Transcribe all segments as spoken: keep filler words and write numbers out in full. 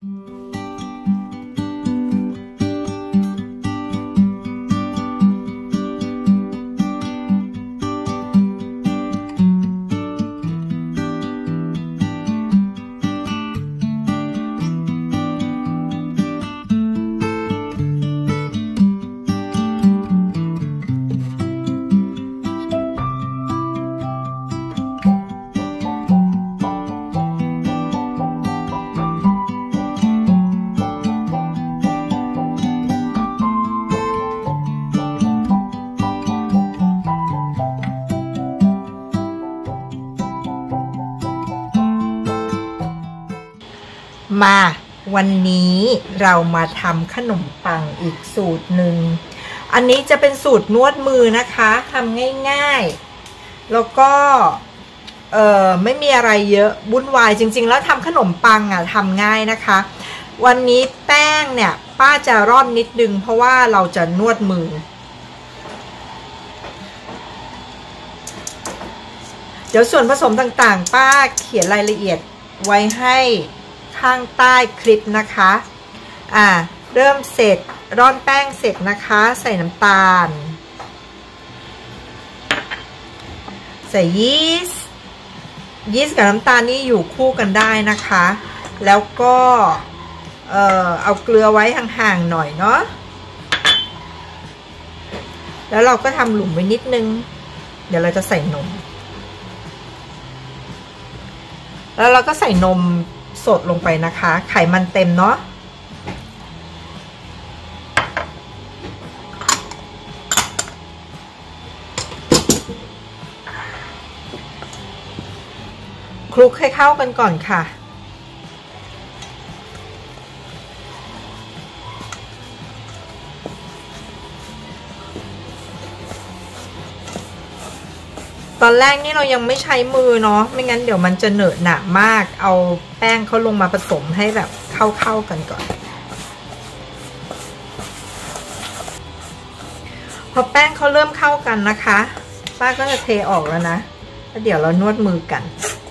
มาวันนี้เรามาทำขนมปังอีกสูตรหนึ่งอันนี้จะเป็นสูตรนวดมือนะคะทำง่ายๆแล้วก็เอ่อไม่มีอะไรเยอะวุ่นวายจริงๆแล้วทำขนมปังอ่ะทำง่ายนะคะวันนี้แป้งเนี่ยป้าจะร่อนนิดนึงเพราะว่าเราจะนวดมือเดี๋ยวส่วนผสมต่างๆป้าเขียนรายละเอียดไว้ให้ข้างใต้คลิปนะคะอ่าเริ่มเสร็จร่อนแป้งเสร็จนะคะใส่น้ำตาลใส่ยีสต์ยีสต์กับน้ำตาลนี่อยู่คู่กันได้นะคะแล้วก็เอ่อเอาเกลือไว้ห่างๆหน่อยเนาะแล้วเราก็ทำหลุมไว้นิดนึงเดี๋ยวเราจะใส่นมแล้วเราก็ใส่นมสดลงไปนะคะไขมันเต็มเนาะคลุกให้เข้ากันก่อนค่ะตอนแรกนี่เรายังไม่ใช้มือเนาะไม่งั้นเดี๋ยวมันจะเหนอะหนะมากเอาแป้งเขาลงมาผสมให้แบบเข้าๆกันก่อนพอแป้งเขาเริ่มเข้ากันนะคะป้าก็จะเทออกแล้วนะแล้วเดี๋ยวเรานวดมือกัน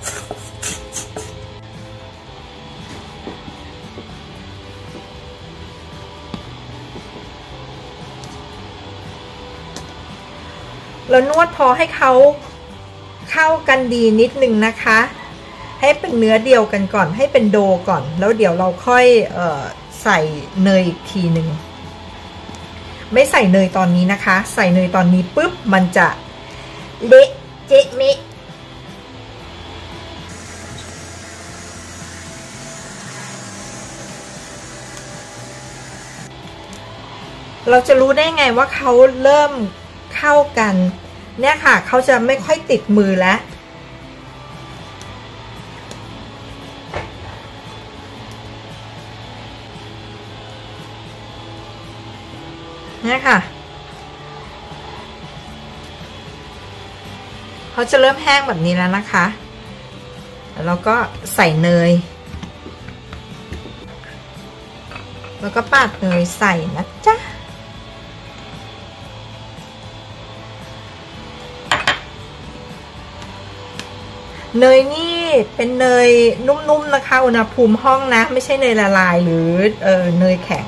เรานวดพอให้เขาเข้ากันดีนิดนึงนะคะให้เป็นเนื้อเดียวกันก่อนให้เป็นโดก่อนแล้วเดี๋ยวเราค่อยเอ่อใส่เนยอีกทีหนึ่งไม่ใส่เนยตอนนี้นะคะใส่เนยตอนนี้ปุ๊บมันจะเละเจ๊ะเมะเราจะรู้ได้ไงว่าเขาเริ่มเข้ากันเนี่ยค่ะเขาจะไม่ค่อยติดมือแล้วเนี่ยค่ะเขาจะเริ่มแห้งแบบนี้แล้วนะคะแล้วก็ใส่เนยแล้วก็ปาดเนยใส่นะจ๊ะเนยนี่เป็นเนยนุ่มๆนะคะอุณหภูมิห้องนะไม่ใช่เนยละลายหรือเออเนยแข็ง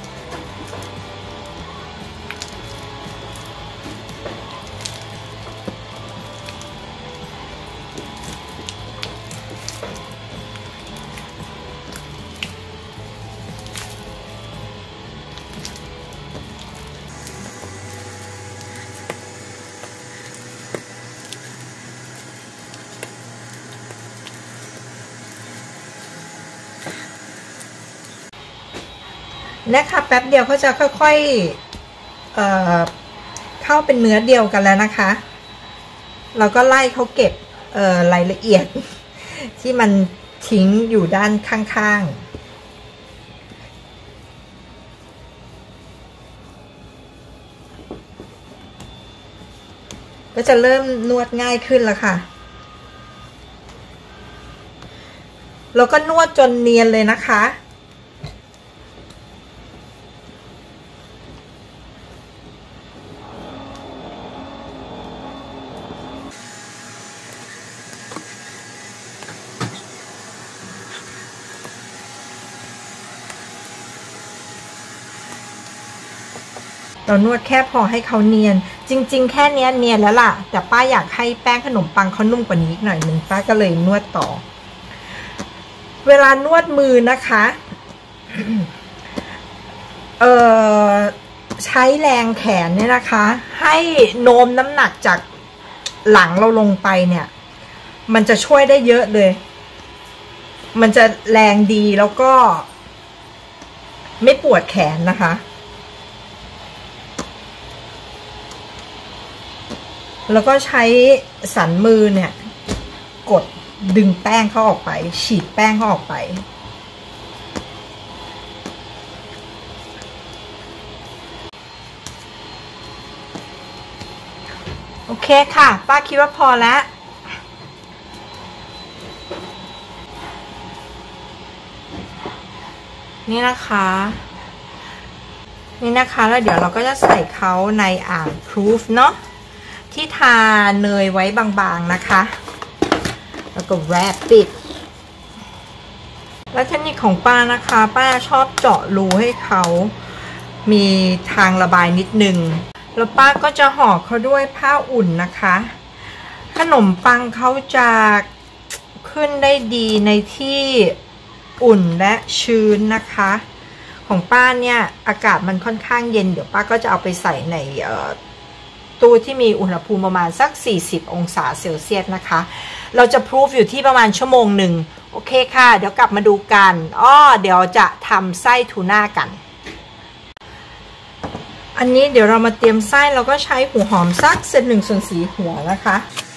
นะคะแป๊บเดียวเขาจะค่อยๆเอ่อเข้าเป็นเนื้อเดียวกันแล้วนะคะเราก็ไล่เขาเก็บเอ่อรายละเอียดที่มันทิ้งอยู่ด้านข้างๆก็จะเริ่มนวดง่ายขึ้นแล้วค่ะแล้วก็นวดจนเนียนเลยนะคะเรานวดแค่พอให้เขาเนียนจริงๆแค่เนี้ยเนียนแล้วล่ะแต่ป้าอยากให้แป้งขนมปังเขานุ่มกว่านี้อีกหน่อยหนึ่งป้าก็เลยนวดต่อเวลานวดมือนะคะเอ่อใช้แรงแขนเนี่ยนะคะให้โน้มน้ำหนักจากหลังเราลงไปเนี่ยมันจะช่วยได้เยอะเลยมันจะแรงดีแล้วก็ไม่ปวดแขนนะคะแล้วก็ใช้สันมือเนี่ยกดดึงแป้งเขาออกไปฉีดแป้งเขาออกไปโอเคค่ะป้าคิดว่าพอแล้วนี่นะคะนี่นะคะแล้วเดี๋ยวเราก็จะใส่เขาในอ่างพรูฟเนาะที่ทาเนยไว้บางๆนะคะแล้วก็แรปปิดแล้วเทคนิคของป้านะคะป้าชอบเจาะรูให้เขามีทางระบายนิดนึงแล้วป้าก็จะห่อเขาด้วยผ้าอุ่นนะคะขนมปังเขาจะขึ้นได้ดีในที่อุ่นและชื้นนะคะของป้าเนี่ยอากาศมันค่อนข้างเย็นเดี๋ยวป้าก็จะเอาไปใส่ในตู้ที่มีอุณหภูมิประมาณสักสี่สิบองศาเซลเซียสนะคะเราจะพรูฟอยู่ที่ประมาณชั่วโมงหนึ่งโอเคค่ะเดี๋ยวกลับมาดูกันอ้อเดี๋ยวจะทำไส้ทูน่ากันอันนี้เดี๋ยวเรามาเตรียมไส้เราก็ใช้หัวหอมสักเศษหนึ่งส่วนสี่หัวนะคะ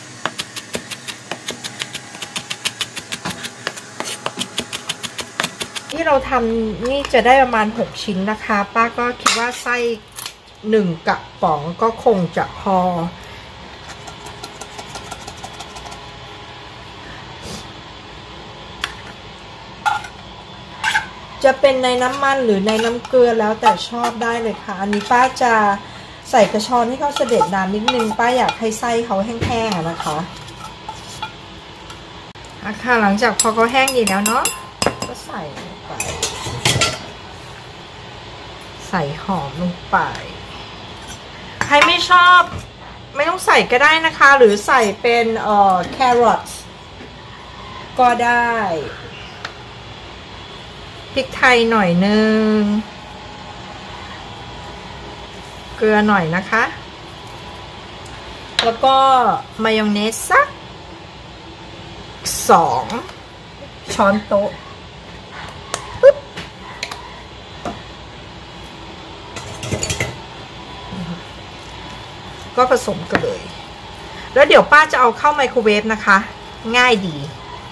ที่เราทำนี่จะได้ประมาณหกชิ้นนะคะป้าก็คิดว่าไส้หนึ่งกระป๋องก็คงจะพอจะเป็นในน้ำมันหรือในน้ำเกลือแล้วแต่ชอบได้เลยค่ะอันนี้ป้าจะใส่กระชอนให้เขาเสด็จน้ำนิดนึงป้าอยากให้ไส้เขาแห้งๆนะคะอะค่ะหลังจากพอเขาแห้งดีแล้วเนาะก็ใส่ลงไปใส่หอมลงไปใครไม่ชอบไม่ต้องใส่ก็ได้นะคะหรือใส่เป็นเอ่อแครอทก็ได้พริกไทยหน่อยนึงเกลือหน่อยนะคะแล้วก็มายองเนสสักสองช้อนโต๊ะปึ๊บก็ผสมกันเลยแล้วเดี๋ยวป้าจะเอาเข้าไมโครเวฟนะคะง่ายดี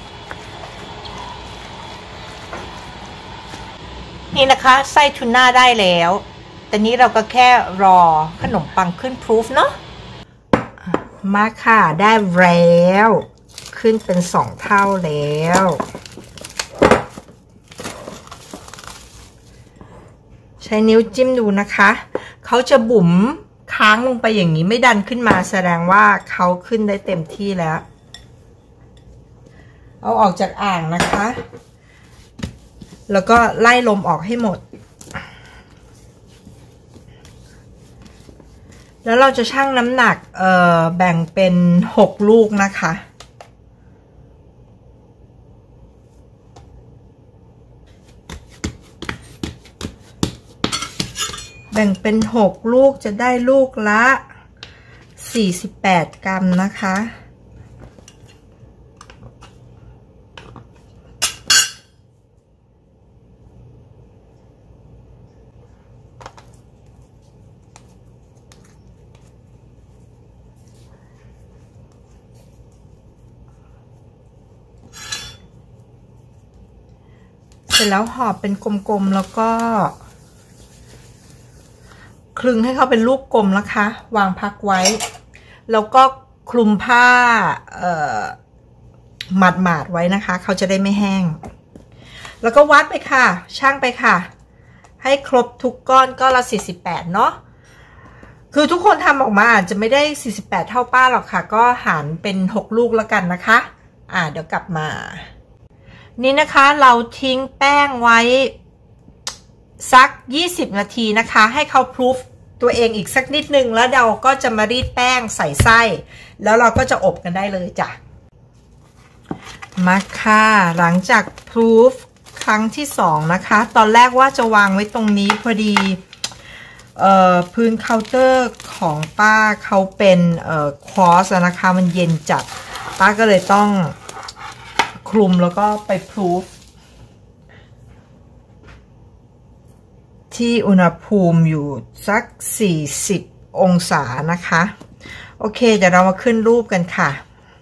นี่นะคะไส้ทูน่าได้แล้วแต่นี้เราก็แค่รอขนมปังขึ้นพรูฟเนาะมาค่ะได้แล้วขึ้นเป็นสองเท่าแล้วใช้นิ้วจิ้มดูนะคะเขาจะบุ๋มค้างลงไปอย่างนี้ไม่ดันขึ้นมาแสดงว่าเขาขึ้นได้เต็มที่แล้วเอาออกจากอ่างนะคะแล้วก็ไล่ลมออกให้หมดแล้วเราจะชั่งน้ำหนักเอ่อแบ่งเป็นหกลูกนะคะแบ่งเป็นหกลูกจะได้ลูกละสี่สิบแปดกรัมนะคะเสร็จแล้วห่อเป็นกลมๆแล้วก็คลึงให้เขาเป็นลูกกลมนะคะวางพักไว้แล้วก็คลุมผ้าเอ่อหมาดๆไว้นะคะเขาจะได้ไม่แห้งแล้วก็วัดไปค่ะช่างไปค่ะให้ครบทุกก้อนก้อนละสี่สิบแปดเนาะคือทุกคนทำออกมาอาจจะไม่ได้สี่สิบแปดเท่าป้าหรอกค่ะก็หารเป็นหกลูกแล้วกันนะคะอ่าเดี๋ยวกลับมานี่นะคะเราทิ้งแป้งไว้สักยี่สิบนาทีนะคะให้เขาพรูฟตัวเองอีกสักนิดนึงแล้วเราก็จะมารีดแป้งใส่ไส้แล้วเราก็จะอบกันได้เลยจ้ะมาค่ะหลังจากพรูฟครั้งที่สองนะคะตอนแรกว่าจะวางไว้ตรงนี้พอดีเอ่อพื้นเคาน์เตอร์ของป้าเขาเป็นเอ่อควอสนะคะมันเย็นจัดป้าก็เลยต้องคลุมแล้วก็ไปพรูฟที่อุณหภูมิอยู่สักสี่สิบองศานะคะโอเคเดี๋ยวเรามาขึ้นรูปกันค่ะ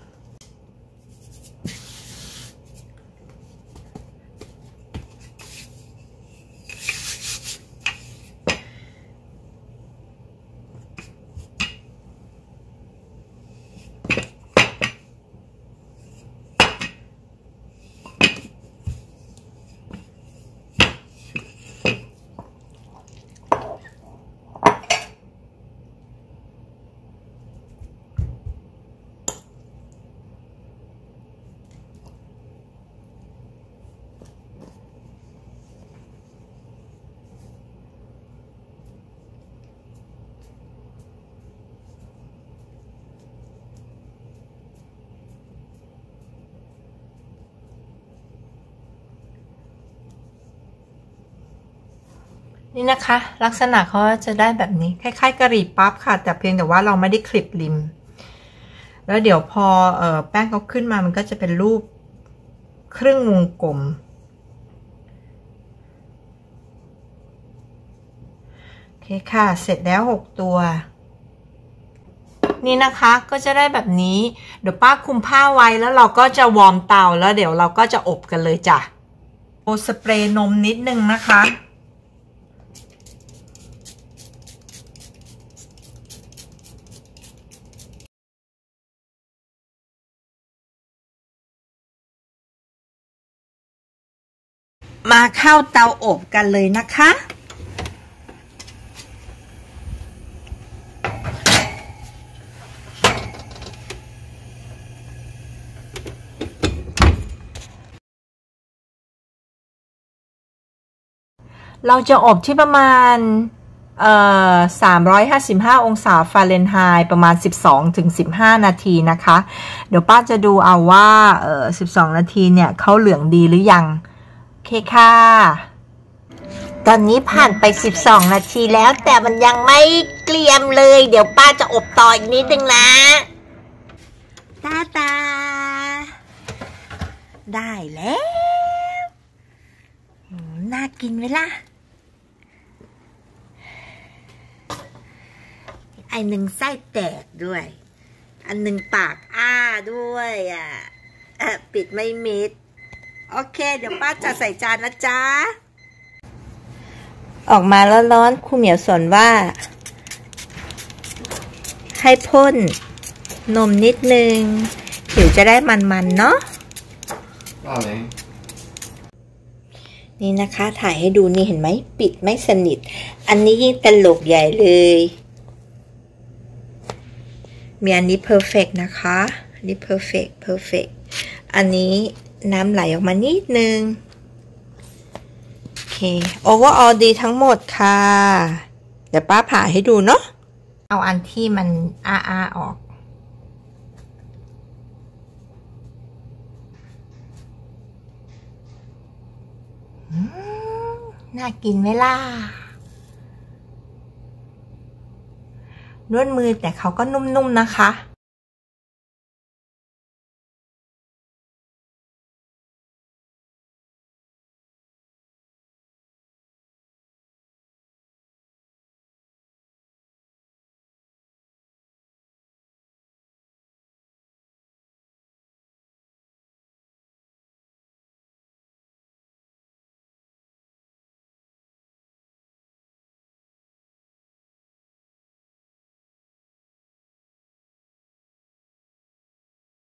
นี่นะคะลักษณะเขาจะได้แบบนี้คล้ายๆกะหรี่ปั๊บค่ะแต่เพียงแต่ว่าเราไม่ได้คลิปริมแล้วเดี๋ยวพอเอ่อแป้งเขาขึ้นมามันก็จะเป็นรูปครึ่งวงกลมโอเคค่ะเสร็จแล้วหกตัวนี่นะคะก็จะได้แบบนี้เดี๋ยวป้าคุมผ้าไว้แล้วเราก็จะวอร์มเตาแล้วเดี๋ยวเราก็จะอบกันเลยจ้ะโอสเปรย์นมนิดนึงนะคะมาเข้าเตาอบกันเลยนะคะเราจะอบที่ประมาณเอ่อสามร้อยห้าสิบห้าองศาฟาเรนไฮต์ประมาณ สิบสองถึงสิบห้า นาทีนะคะเดี๋ยวป้าจะดูเอาว่าเอ่อสิบสองนาทีเนี่ยเขาเหลืองดีหรือยังโอเคค่ะตอนนี้ผ่านไปสิบสองนาทีแล้วแต่มันยังไม่เกรียมเลยเดี๋ยวป้าจะอบต่ออีกนิดนึงนะตาตาได้แล้วน่ากินไหมล่ะไอหนึ่งไส้แตกด้วยอันหนึ่งปากอ้าด้วยอ่ะปิดไม่มิดโอเคเดี๋ยวป้าจะใส่จานนะจ๊ะออกมาแล้วร้อนครูเหมียวสอนว่าให้พ่นนมนิดนึงผิวจะได้มันๆเนาะนี่นะคะถ่ายให้ดูนี่เห็นไหมปิดไม่สนิทอันนี้ยิ่งตลกใหญ่เลยมีอันนี้ perfect นะคะอันนี้ perfect perfect อันนี้น้ำไหลออกมานิดนึงโอเค overall ดีทั้งหมดค่ะเดี๋ยวป้าผ่าให้ดูเนาะเอาอันที่มันอ้าๆออกน่ากินไหมล่ะนวดมือแต่เขาก็นุ่มๆนะคะ